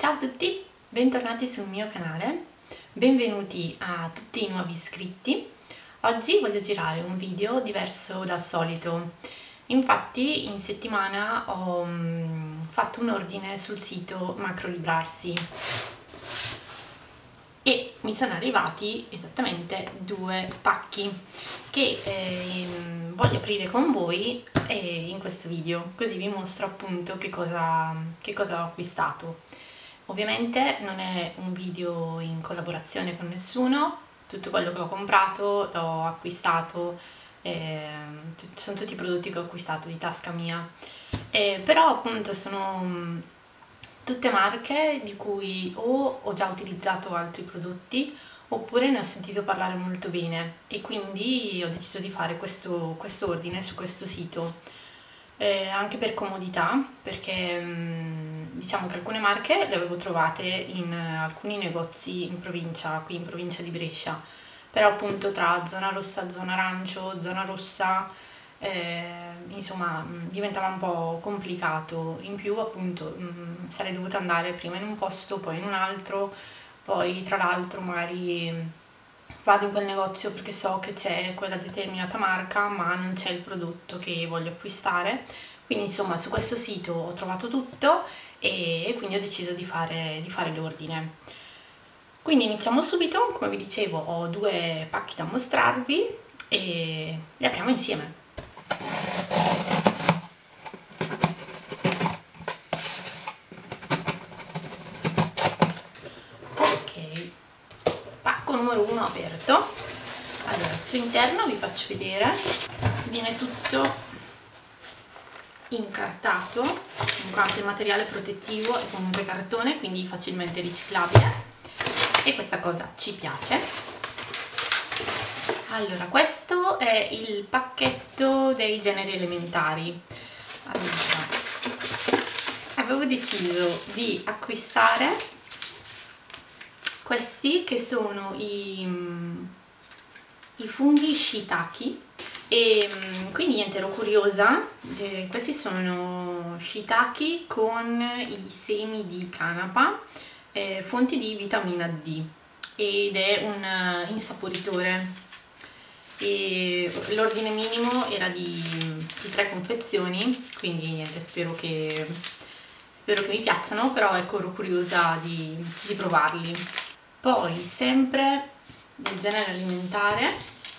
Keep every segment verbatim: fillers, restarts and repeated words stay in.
Ciao a tutti, bentornati sul mio canale, benvenuti a tutti i nuovi iscritti. Oggi voglio girare un video diverso dal solito. Infatti in settimana ho um, fatto un ordine sul sito Macrolibrarsi e mi sono arrivati esattamente due pacchi che eh, voglio aprire con voi eh, in questo video, così vi mostro appunto che cosa, che cosa ho acquistato. Ovviamente non è un video in collaborazione con nessuno, tutto quello che ho comprato l'ho acquistato, eh, sono tutti i prodotti che ho acquistato di tasca mia, eh, però appunto sono tutte marche di cui o ho già utilizzato altri prodotti oppure ne ho sentito parlare molto bene e quindi ho deciso di fare questo, questo ordine su questo sito. Eh, anche per comodità, perché mh, diciamo che alcune marche le avevo trovate in uh, alcuni negozi in provincia, qui in provincia di Brescia, però appunto tra zona rossa, zona arancio, zona rossa, eh, insomma mh, diventava un po' complicato. In più appunto mh, sarei dovuta andare prima in un posto, poi in un altro, poi tra l'altro magari vado in quel negozio perché so che c'è quella determinata marca ma non c'è il prodotto che voglio acquistare, quindi insomma su questo sito ho trovato tutto e quindi ho deciso di fare, di fare l'ordine. Quindi iniziamo subito. Come vi dicevo, ho due pacchi da mostrarvi e li apriamo insieme. Ok, pacco numero uno aperto. Allora, al suo interno vi faccio vedere, viene tutto incartato, comunque anche il materiale protettivo è comunque cartone, quindi facilmente riciclabile e questa cosa ci piace. Allora, questo è il pacchetto dei generi elementari. Allora, avevo deciso di acquistare questi che sono i i funghi shiitake e quindi niente, ero curiosa. Eh, questi sono shiitake con i semi di canapa, eh, fonti di vitamina D ed è un uh, insaporitore e l'ordine minimo era di, di tre confezioni, quindi niente, spero che, spero che mi piacciono, però ecco, ero curiosa di, di provarli. Poi sempre del genere alimentare,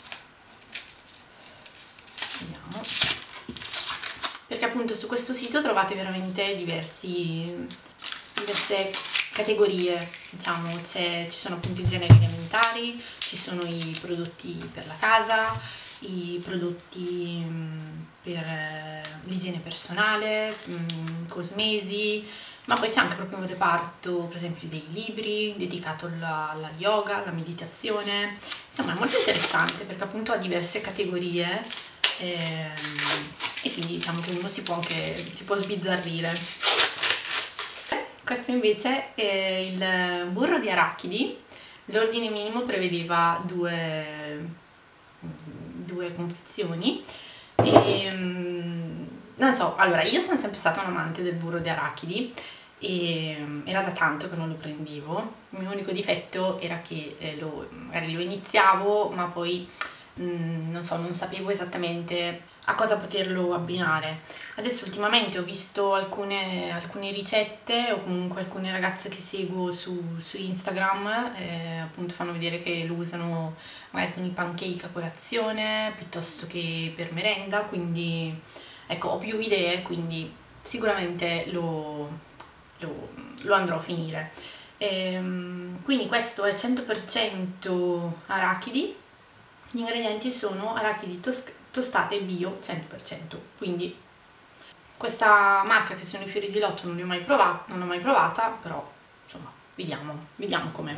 vediamo, perché appunto su questo sito trovate veramente diversi, diverse categorie, diciamo, ci sono appunto i generi alimentari, ci sono i prodotti per la casa, i prodotti per l'igiene personale, cosmesi, ma poi c'è anche proprio un reparto, per esempio, dei libri dedicato alla, alla yoga, alla meditazione. Insomma, è molto interessante perché appunto ha diverse categorie ehm, e quindi diciamo che uno si può anche si può sbizzarrire. Questo invece è il burro di arachidi. L'ordine minimo prevedeva due, due confezioni e non so, allora io sono sempre stata un amante del burro di arachidi e era da tanto che non lo prendevo. Il mio unico difetto era che eh, lo, magari lo iniziavo ma poi mh, non so, non sapevo esattamente a cosa poterlo abbinare. Adesso ultimamente ho visto alcune, alcune ricette o comunque alcune ragazze che seguo su, su Instagram, eh, appunto fanno vedere che lo usano magari con i pancake a colazione piuttosto che per merenda, quindi ecco, ho più idee, quindi sicuramente lo, lo, lo andrò a finire. Ehm, quindi questo è cento per cento arachidi, gli ingredienti sono arachidi tostate bio cento per cento, quindi questa marca che sono i fiori di lotto non li ho mai provata, non l'ho mai provata, però insomma vediamo, vediamo com'è.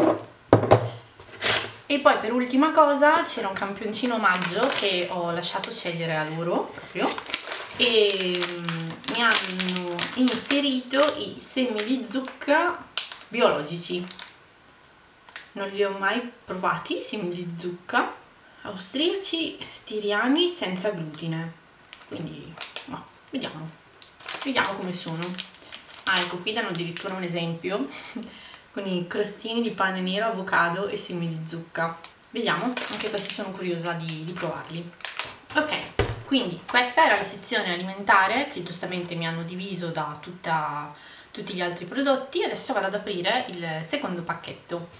E poi per ultima cosa c'era un campioncino omaggio che ho lasciato scegliere a loro proprio e mi hanno inserito i semi di zucca biologici. Non li ho mai provati, i semi di zucca austriaci stiriani senza glutine, quindi no, vediamo vediamo come sono. Ah, ecco, qui danno addirittura un esempio con i crostini di pane nero, avocado e semi di zucca. Vediamo, anche questi sono curiosa di, di provarli. Ok, quindi questa era la sezione alimentare che giustamente mi hanno diviso da tutta, tutti gli altri prodotti. Adesso vado ad aprire il secondo pacchetto.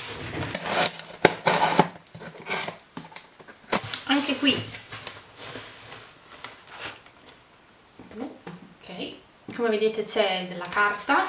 Anche qui, ok, come vedete c'è della carta.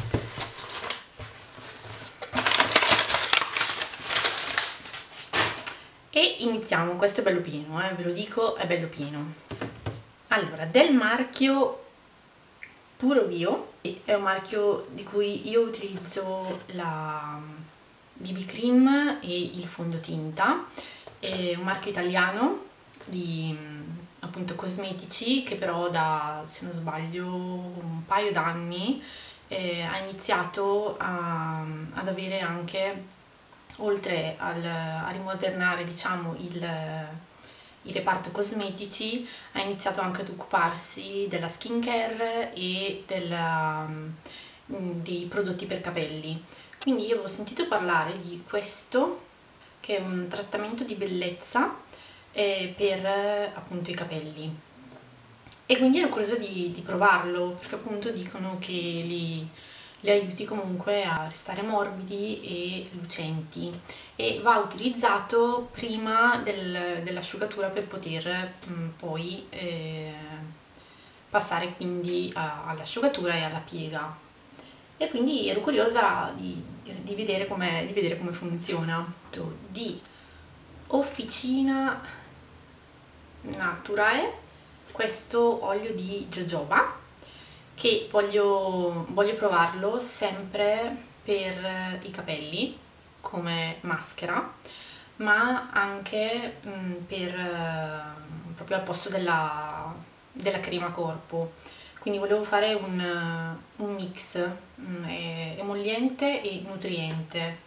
E iniziamo, questo è bello pieno, eh, ve lo dico, è bello pieno. Allora, del marchio Puro Bio, è un marchio di cui io utilizzo la B B cream e il fondotinta, è un marchio italiano di appunto cosmetici che però da, se non sbaglio, un paio d'anni eh, ha iniziato a, ad avere anche, oltre al, a rimodernare diciamo il, il reparto cosmetici, ha iniziato anche ad occuparsi della skincare e della, dei prodotti per capelli. Quindi io avevo sentito parlare di questo, che è un trattamento di bellezza eh, per appunto i capelli, e quindi ero curiosa di, di provarlo, perché appunto dicono che li, li aiuti comunque a restare morbidi e lucenti, e va utilizzato prima del, dell'asciugatura per poter mh, poi eh, passare quindi all'asciugatura e alla piega. E quindi ero curiosa di, di vedere come di vedere come funziona. Di Officina Naturae, questo olio di jojoba, che voglio, voglio provarlo sempre per i capelli come maschera, ma anche mh, per uh, proprio al posto della, della crema corpo. Quindi volevo fare un, un mix mh, emolliente e nutriente,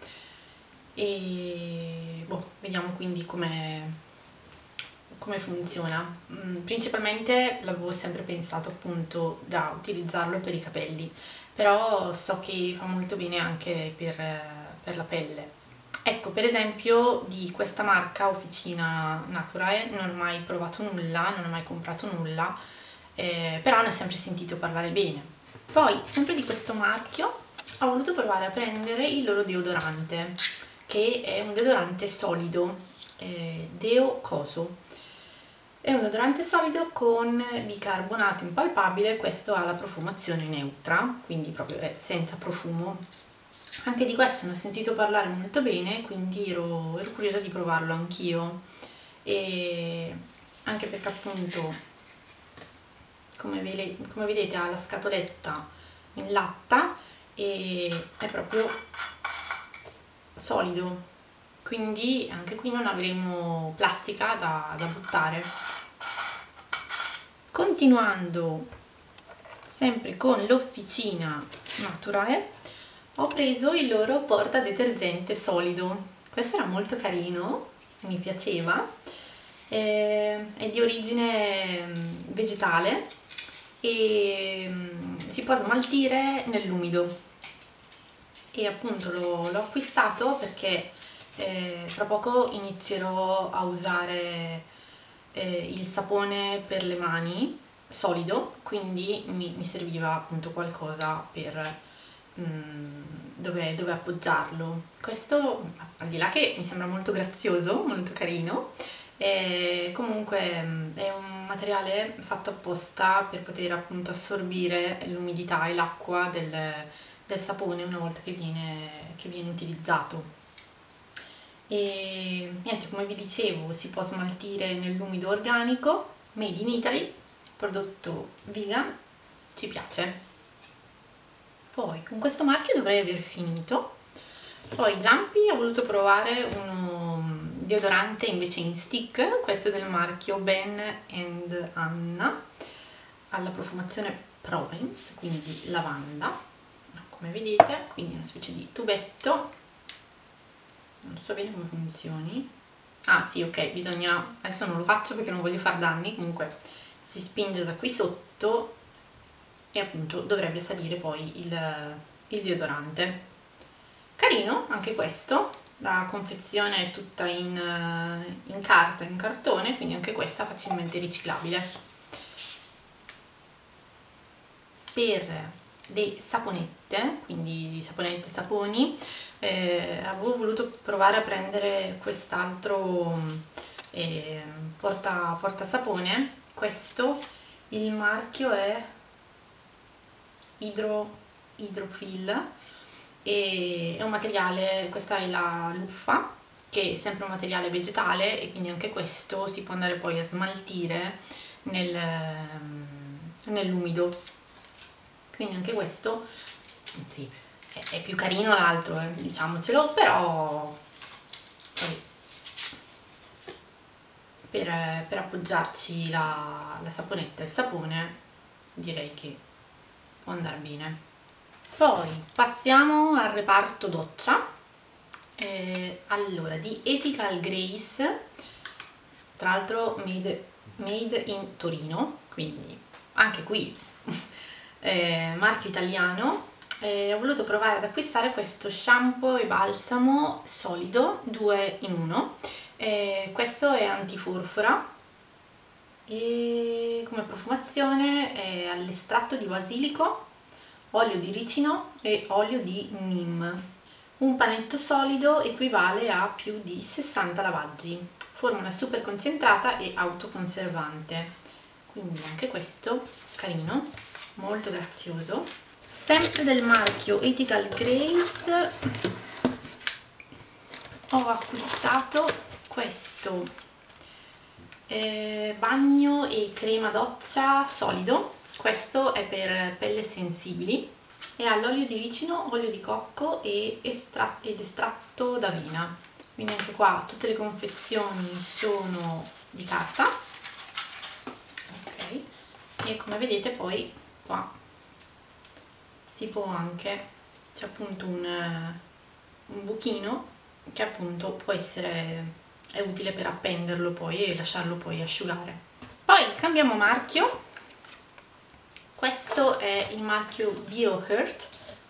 e boh, vediamo quindi come come funziona. Principalmente l'avevo sempre pensato appunto da utilizzarlo per i capelli, però so che fa molto bene anche per, per la pelle. Ecco, per esempio di questa marca Officina Naturae non ho mai provato nulla, non ho mai comprato nulla, eh, però ne ho sempre sentito parlare bene. Poi, sempre di questo marchio, ho voluto provare a prendere il loro deodorante, che è un deodorante solido, eh, Deo Coso. È un deodorante solido con bicarbonato impalpabile, questo ha la profumazione neutra, quindi proprio è senza profumo. Anche di questo ne ho sentito parlare molto bene, quindi ero, ero curiosa di provarlo anch'io, e anche perché appunto, come, ve come vedete, ha la scatoletta in latta e è proprio solido, quindi anche qui non avremo plastica da, da buttare. Continuando sempre con l'Officina Naturae, ho preso il loro porta detergente solido. Questo era molto carino, mi piaceva, è di origine vegetale e si può smaltire nell'umido, e appunto l'ho acquistato perché eh, tra poco inizierò a usare eh, il sapone per le mani solido, quindi mi, mi serviva appunto qualcosa per mh, dove, dove appoggiarlo. Questo, al di là che mi sembra molto grazioso, molto carino, e comunque mh, è un materiale fatto apposta per poter appunto assorbire l'umidità e l'acqua del, del sapone una volta che viene, che viene utilizzato. E niente, come vi dicevo, si può smaltire nell'umido organico, made in Italy, prodotto vegan, ci piace. Poi con questo marchio dovrei aver finito. Poi Jumpy ha voluto provare uno deodorante invece in stick, questo del marchio Ben and Anna, alla profumazione Provence, quindi di lavanda, come vedete, quindi una specie di tubetto. Non so bene come funzioni. Ah sì, ok, bisogna, adesso non lo faccio perché non voglio far danni, comunque si spinge da qui sotto e appunto dovrebbe salire poi il, il deodorante. Carino anche questo, la confezione è tutta in, in carta, in cartone, quindi anche questa facilmente riciclabile. Per le saponette, quindi saponette, saponi, eh, avevo voluto provare a prendere quest'altro eh, porta, porta sapone. Questo, il marchio è Hydro, Hydrofill, e è un materiale, questa è la luffa, che è sempre un materiale vegetale, e quindi anche questo si può andare poi a smaltire nel, nell'umido. Quindi anche questo, sì, è, è più carino l'altro, eh, diciamocelo, però poi, per, per appoggiarci la, la saponetta e il sapone direi che può andare bene. Poi passiamo al reparto doccia. Eh, allora, di Ethical Grace, tra l'altro made, made in Torino, quindi anche qui eh, marchio italiano. Eh, ho voluto provare ad acquistare questo shampoo e balsamo solido due in uno. Eh, questo è antifurfora e come profumazione è all'estratto di basilico, olio di ricino e olio di neem. Un panetto solido equivale a più di sessanta lavaggi, formula super concentrata e autoconservante, quindi anche questo carino, molto grazioso. Sempre del marchio Ethical Grace ho acquistato questo eh, bagno e crema doccia solido. Questo è per pelle sensibili e ha l'olio di ricino, olio di cocco e estra ed estratto d'avena. Quindi anche qua tutte le confezioni sono di carta, ok, e come vedete poi qua si può anche, c'è appunto un, un buchino che appunto può essere, è utile per appenderlo poi e lasciarlo poi asciugare. Poi cambiamo marchio. Questo è il marchio BioHeart,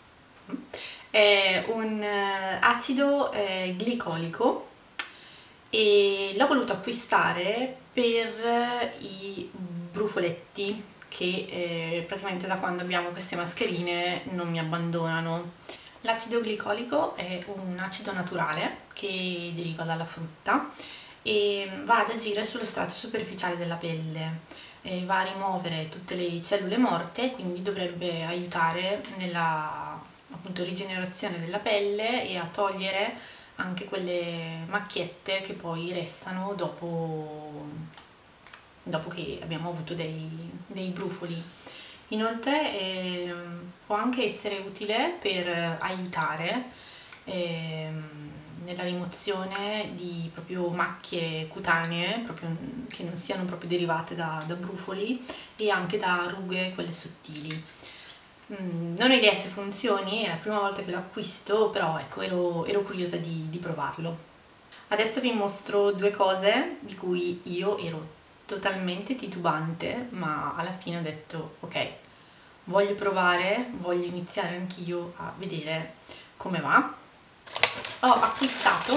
è un acido eh, glicolico e l'ho voluto acquistare per i brufoletti che eh, praticamente da quando abbiamo queste mascherine non mi abbandonano. L'acido glicolico è un acido naturale che deriva dalla frutta e va ad agire sullo strato superficiale della pelle. E va a rimuovere tutte le cellule morte, quindi dovrebbe aiutare nella appunto rigenerazione della pelle e a togliere anche quelle macchiette che poi restano dopo, dopo che abbiamo avuto dei, dei brufoli. Inoltre eh, può anche essere utile per aiutare eh, nella rimozione di proprio macchie cutanee, proprio, che non siano proprio derivate da, da brufoli e anche da rughe, quelle sottili. Mm, non ho idea se funzioni, è la prima volta che lo acquisto, però ecco, ero, ero curiosa di, di provarlo. Adesso vi mostro due cose di cui io ero totalmente titubante, ma alla fine ho detto ok, voglio provare, voglio iniziare anch'io a vedere come va. Ho acquistato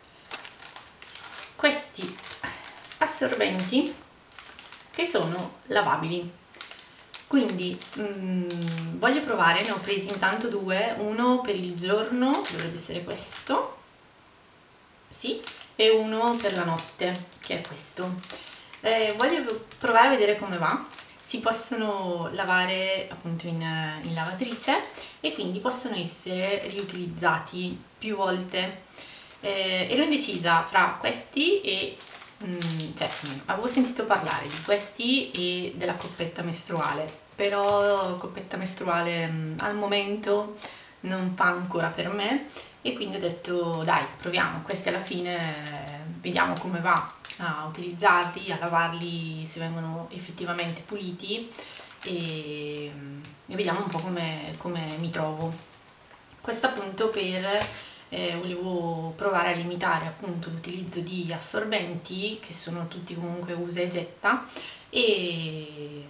questi assorbenti che sono lavabili, quindi mm, voglio provare, ne ho presi intanto due, uno per il giorno, dovrebbe essere questo, sì, e uno per la notte, che è questo. Eh, voglio provare a vedere come va. Si possono lavare appunto in, in lavatrice e quindi possono essere riutilizzati più volte. Eh, ero indecisa fra questi e mm, cioè avevo sentito parlare di questi e della coppetta mestruale, però coppetta mestruale mm, al momento non fa ancora per me e quindi ho detto dai, proviamo questi alla fine, eh, vediamo come va a utilizzarli, a lavarli se vengono effettivamente puliti e, e vediamo un po' come, come mi trovo. Questo appunto per eh, volevo provare a limitare appunto l'utilizzo di assorbenti che sono tutti comunque usa e getta e, e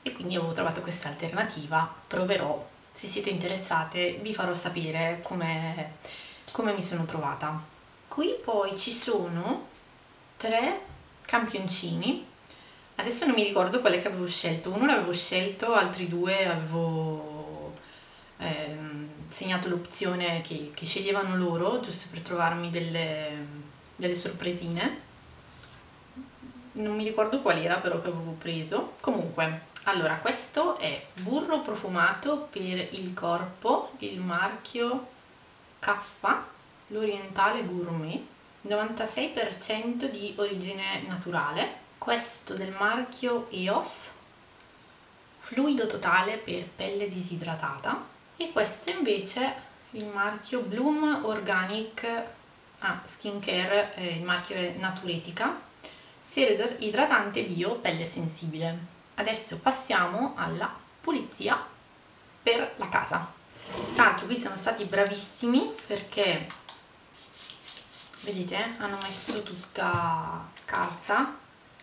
e quindi avevo trovato questa alternativa. Proverò, se siete interessate vi farò sapere come, come mi sono trovata. Qui poi ci sono tre campioncini, adesso non mi ricordo quale che avevo scelto, uno l'avevo scelto, altri due avevo ehm, segnato l'opzione che, che sceglievano loro, giusto per trovarmi delle, delle sorpresine. Non mi ricordo qual era però che avevo preso. Comunque, allora, questo è burro profumato per il corpo, il marchio Caffa, l'Orientale Gourmet, novantasei per cento di origine naturale. Questo del marchio E O S, fluido totale per pelle disidratata. E questo invece il marchio Bloom Organic ah, Skincare, eh, il marchio è Naturetica, serum idratante bio pelle sensibile. Adesso passiamo alla pulizia per la casa. Tra l'altro qui sono stati bravissimi perché vedete hanno messo tutta carta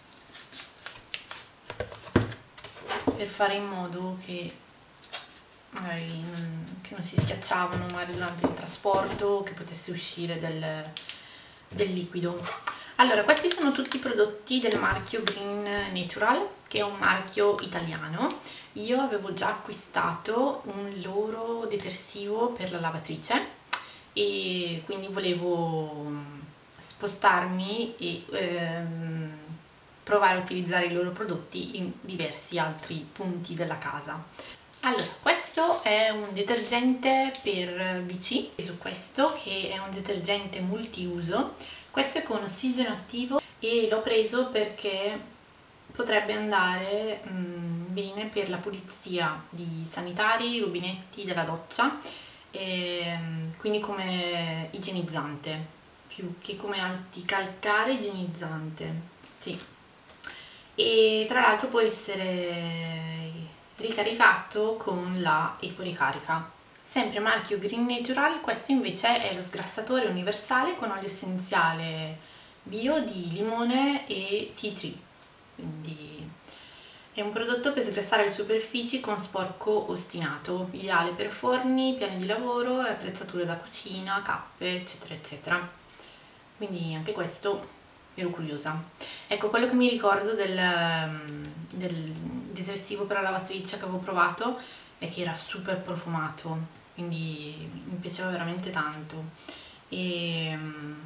per fare in modo che magari non, che non si schiacciavano magari durante il trasporto, che potesse uscire del, del liquido. Allora, questi sono tutti i prodotti del marchio Green Natural, che è un marchio italiano. Io avevo già acquistato un loro detersivo per la lavatrice e quindi volevo spostarmi e ehm, provare a utilizzare i loro prodotti in diversi altri punti della casa. Allora, questo è un detergente per V C, su questo che è un detergente multiuso. Questo è con ossigeno attivo e l'ho preso perché potrebbe andare mh, bene per la pulizia di sanitari, rubinetti della doccia, e, quindi come igienizzante, più che come anticalcare igienizzante, sì. E tra l'altro può essere ricaricato con la ecoricarica. Sempre marchio Green Natural, questo invece è lo sgrassatore universale con olio essenziale bio di limone e tea tree, quindi è un prodotto per sgrassare le superfici con sporco ostinato, ideale per forni, piani di lavoro, attrezzature da cucina, cappe, eccetera eccetera. Quindi anche questo ero curiosa. Ecco, quello che mi ricordo del, del detersivo per la lavatrice che avevo provato è che era super profumato, quindi mi piaceva veramente tanto. E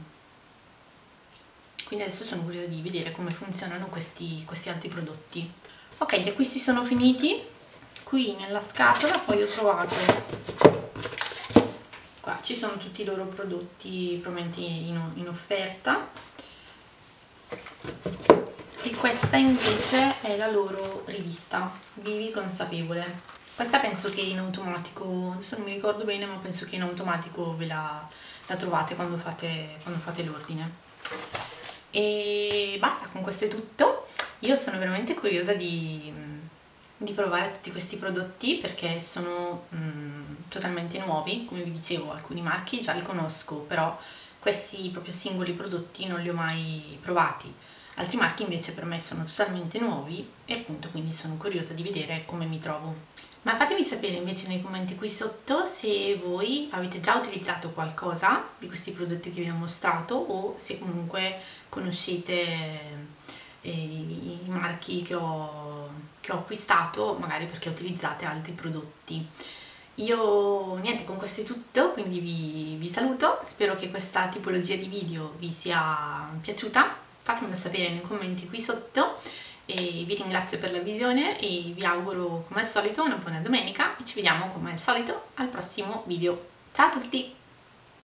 quindi adesso sono curiosa di vedere come funzionano questi, questi altri prodotti. Ok, gli acquisti sono finiti. Qui nella scatola poi ho trovato, qua ci sono tutti i loro prodotti probabilmente in, in offerta, e questa invece è la loro rivista Vivi Consapevole. Questa penso che in automatico, adesso non mi ricordo bene, ma penso che in automatico ve la, la trovate quando fate, quando fate l'ordine. E basta, con questo è tutto. Io sono veramente curiosa di, di provare tutti questi prodotti perché sono mh, totalmente nuovi. Come vi dicevo, alcuni marchi già li conosco, però questi proprio singoli prodotti non li ho mai provati. Altri marchi invece per me sono totalmente nuovi e appunto quindi sono curiosa di vedere come mi trovo. Ma fatemi sapere invece nei commenti qui sotto se voi avete già utilizzato qualcosa di questi prodotti che vi ho mostrato o se comunque conoscete eh, i marchi che ho, che ho acquistato, magari perché utilizzate altri prodotti. Io niente, con questo è tutto, quindi vi, vi saluto, spero che questa tipologia di video vi sia piaciuta, fatemelo sapere nei commenti qui sotto. E vi ringrazio per la visione e vi auguro come al solito una buona domenica e ci vediamo come al solito al prossimo video. Ciao a tutti!